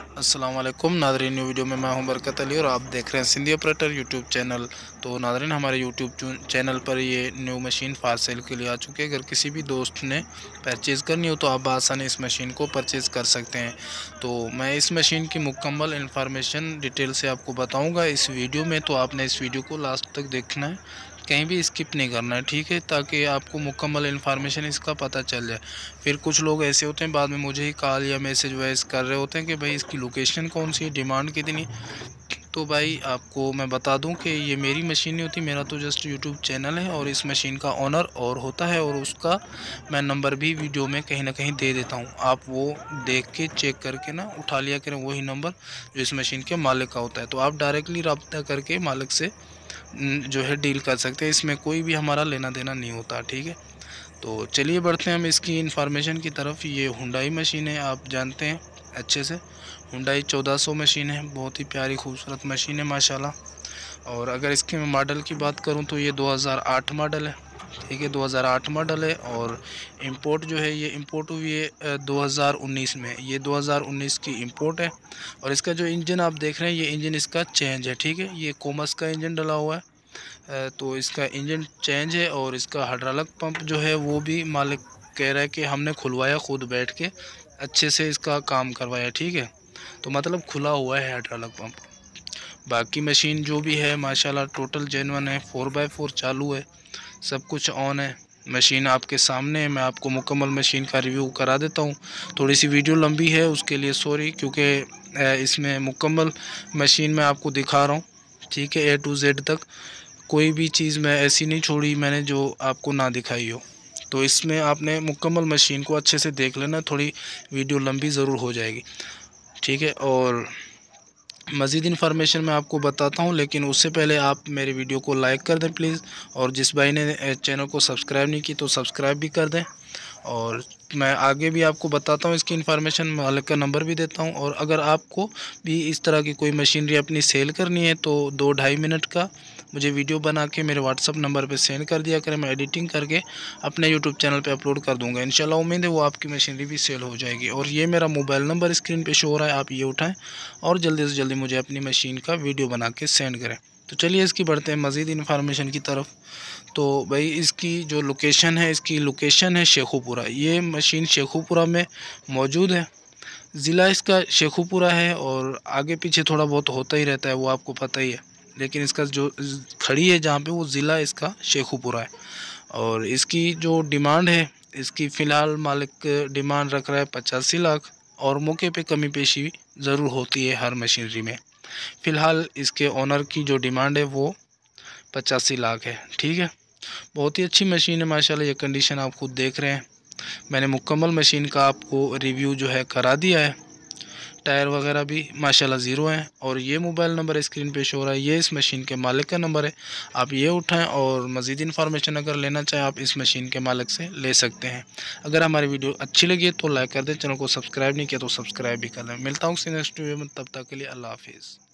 अस्सलाम वालेकुम Nadreen, new video में मैं हूं बरकत अली और आप देख रहे हैं सिंधी ऑपरेटर यूट्यूब चैनल। तो नादरीन, हमारे यूट्यूब चैनल पर ये न्यू मशीन फार सेल के लिए आ चुके हैं। अगर किसी भी दोस्त ने परचेज़ करनी हो तो आप आसानी इस मशीन को परचेज़ कर सकते हैं। तो मैं इस मशीन की मुकम्मल इन्फॉर्मेशन डिटेल से आपको बताऊँगा इस वीडियो में, तो आपने इस वीडियो को लास्ट तक देखना है, कहीं भी स्किप नहीं करना है, ठीक है, ताकि आपको मुकम्मल इन्फॉर्मेशन इसका पता चल जाए। फिर कुछ लोग ऐसे होते हैं बाद में मुझे ही कॉल या मैसेज वॉइस कर रहे होते हैं कि भाई इसकी लोकेशन कौन सी है, डिमांड कितनी। तो भाई आपको मैं बता दूं कि ये मेरी मशीन नहीं होती, मेरा तो जस्ट यूट्यूब चैनल है और इस मशीन का ओनर और होता है, और उसका मैं नंबर भी वीडियो में कहीं ना कहीं दे देता हूं। आप वो देख के चेक करके ना उठा लिया करें वही नंबर जो इस मशीन के मालिक का होता है। तो आप डायरेक्टली रब्ता करके मालिक से जो है डील कर सकते हैं, इसमें कोई भी हमारा लेना देना नहीं होता, ठीक है। तो चलिए बढ़ते हैं हम इसकी इन्फॉर्मेशन की तरफ। ये हुंडई मशीन है, आप जानते हैं अच्छे से। हुंडई 1400 मशीन है, बहुत ही प्यारी खूबसूरत मशीन है माशाल्लाह। और अगर इसके मॉडल की बात करूं तो ये 2008 मॉडल है, ठीक है, 2008 मॉडल है। और इंपोर्ट जो है ये इंपोर्ट हुई है 2019 में, ये 2019 की इंपोर्ट है। और इसका जो इंजन आप देख रहे हैं, ये इंजन इसका चेंज है, ठीक है, ये कोमस का इंजन डला हुआ है। तो इसका इंजन चेंज है और इसका हाइड्रोलिक पंप जो है वो भी मालिक कह रहा है कि हमने खुलवाया खुद बैठ के, अच्छे से इसका काम करवाया, ठीक है। तो मतलब खुला हुआ है हाइड्रोलिक पंप। बाकी मशीन जो भी है माशाल्लाह टोटल जेन्युइन है, 4x4 चालू है, सब कुछ ऑन है। मशीन आपके सामने है, मैं आपको मुकम्मल मशीन का रिव्यू करा देता हूँ। थोड़ी सी वीडियो लंबी है उसके लिए सॉरी, क्योंकि इसमें मुकम्मल मशीन मैं आपको दिखा रहा हूँ, ठीक है, A to Z तक। कोई भी चीज़ मैं ऐसी नहीं छोड़ी मैंने जो आपको ना दिखाई हो। तो इसमें आपने मुकम्मल मशीन को अच्छे से देख लेना, थोड़ी वीडियो लंबी ज़रूर हो जाएगी, ठीक है। और मज़ीद इन्फॉर्मेशन मैं आपको बताता हूँ, लेकिन उससे पहले आप मेरी वीडियो को लाइक कर दें प्लीज़। और जिस भाई ने चैनल को सब्सक्राइब नहीं की तो सब्सक्राइब भी कर दें। और मैं आगे भी आपको बताता हूँ इसकी इन्फॉर्मेशन, मालिक का नंबर भी देता हूँ। और अगर आपको भी इस तरह की कोई मशीनरी अपनी सेल करनी है तो 2-2.5 मिनट का मुझे वीडियो बना के मेरे व्हाट्सअप नंबर पे सेंड कर दिया करें, मैं एडिटिंग करके अपने यूट्यूब चैनल पे अपलोड कर दूंगा। इंशाल्लाह उम्मीद है वो आपकी मशीनरी भी सेल हो जाएगी। और ये मेरा मोबाइल नंबर स्क्रीन पे शो हो रहा है, आप ये उठाएँ और जल्दी से जल्दी मुझे अपनी मशीन का वीडियो बना के सेंड करें। तो चलिए इसकी बढ़ते हैं मज़ीद इन्फॉर्मेशन की तरफ। तो भाई इसकी जो लोकेशन है, इसकी लोकेशन है शेखुपुरा। ये मशीन शेखुपुरा में मौजूद है, ज़िला इसका शेखुपुरा है। और आगे पीछे थोड़ा बहुत होता ही रहता है, वो आपको पता ही है, लेकिन इसका जो खड़ी है जहाँ पे, वो ज़िला इसका शेखुपुरा है। और इसकी जो डिमांड है, इसकी फ़िलहाल मालिक डिमांड रख रहा है 85 लाख, और मौके पे कमी पेशी ज़रूर होती है हर मशीनरी में। फ़िलहाल इसके ओनर की जो डिमांड है वो 85 लाख है, ठीक है। बहुत ही अच्छी मशीन है माशाल्लाह, ये कंडीशन आप खुद देख रहे हैं। मैंने मुकम्मल मशीन का आपको रिव्यू जो है करा दिया है, टायर वगैरह भी माशाल्लाह ज़ीरो हैं। और ये मोबाइल नंबर स्क्रीन पे शो हो रहा है, ये इस मशीन के मालिक का नंबर है, आप ये उठाएं। और मज़ीद इन्फॉर्मेशन अगर लेना चाहें आप इस मशीन के मालिक से ले सकते हैं। अगर हमारी वीडियो अच्छी लगी तो लाइक कर दें, चैनल को सब्सक्राइब नहीं किया तो सब्सक्राइब भी कर दें। मिलता हूँ नेक्स्ट वीडियो में, तब तक के लिए अल्लाह हाफिज़।